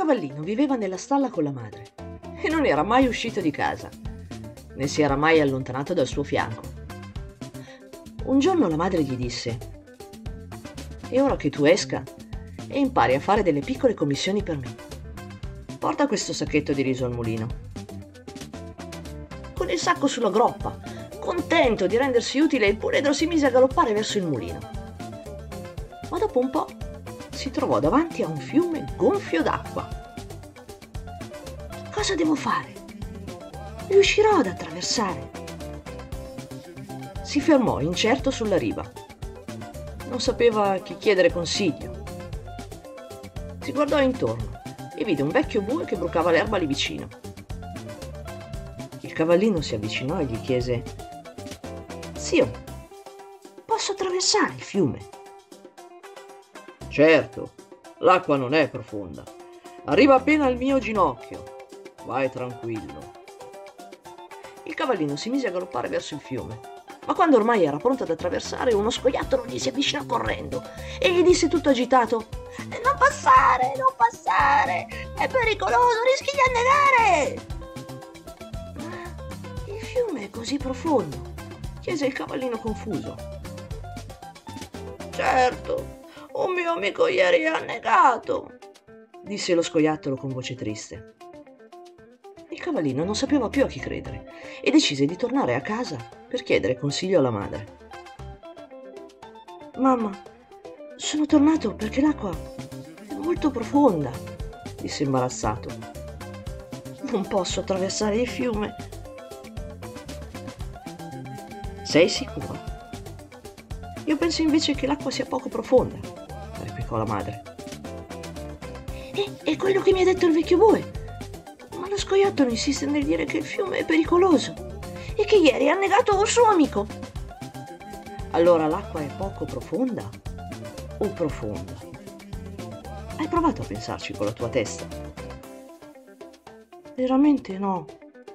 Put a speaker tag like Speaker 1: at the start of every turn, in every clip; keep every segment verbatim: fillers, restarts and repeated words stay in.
Speaker 1: cavallino viveva nella stalla con la madre e non era mai uscito di casa, né si era mai allontanato dal suo fianco. Un giorno la madre gli disse: «È ora che tu esca e impari a fare delle piccole commissioni per me. Porta questo sacchetto di riso al mulino». Con il sacco sulla groppa, contento di rendersi utile, il puledro si mise a galoppare verso il mulino. Ma dopo un po' si trovò davanti a un fiume gonfio d'acqua. «Cosa devo fare? Riuscirò ad attraversare?» Si fermò incerto sulla riva. Non sapeva a chi chiedere consiglio. Si guardò intorno e vide un vecchio bue che brucava l'erba lì vicino. Il cavallino si avvicinò e gli chiese: «Zio, posso attraversare il fiume?»
Speaker 2: «Certo, l'acqua non è profonda. Arriva appena al mio ginocchio. Vai tranquillo».
Speaker 1: Il cavallino si mise a galoppare verso il fiume, ma quando ormai era pronto ad attraversare, uno scoiattolo gli si avvicinò correndo e gli disse tutto agitato: «Non passare, non passare! È pericoloso, rischi di annegare!» «Il fiume è così profondo?» chiese il cavallino confuso.
Speaker 2: «Certo, un mio amico ieri è annegato»,
Speaker 1: disse lo scoiattolo con voce triste. Il cavallino non sapeva più a chi credere e decise di tornare a casa per chiedere consiglio alla madre. «Mamma, sono tornato perché l'acqua è molto profonda», disse imbarazzato. «Non posso attraversare il fiume». «Sei sicuro?» «Io penso invece che l'acqua sia poco profonda», replicò la madre. «E è quello che mi ha detto il vecchio bue. Ma lo scoiattolo insiste nel dire che il fiume è pericoloso e che ieri ha annegato un suo amico». «Allora l'acqua è poco profonda o profonda? Hai provato a pensarci con la tua testa?» «Veramente no».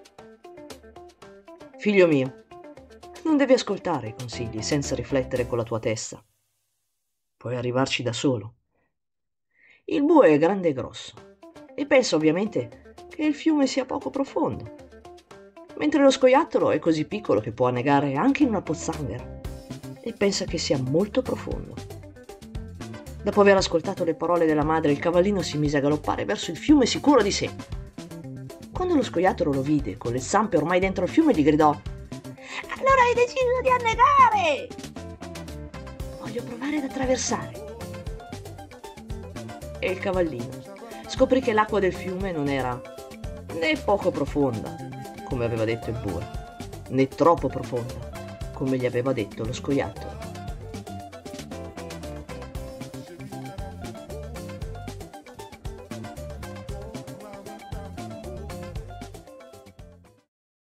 Speaker 1: «Figlio mio, non devi ascoltare i consigli senza riflettere con la tua testa. Puoi arrivarci da solo. Il bue è grande e grosso e pensa ovviamente che il fiume sia poco profondo, mentre lo scoiattolo è così piccolo che può annegare anche in una pozzanghera e pensa che sia molto profondo». Dopo aver ascoltato le parole della madre, il cavallino si mise a galoppare verso il fiume sicuro di sé. Quando lo scoiattolo lo vide con le zampe ormai dentro il fiume, gli gridò: «Allora hai deciso di annegare?» «Voglio provare ad attraversare». E il cavallino scoprì che l'acqua del fiume non era né poco profonda, come aveva detto il bue, né troppo profonda, come gli aveva detto lo scoiattolo.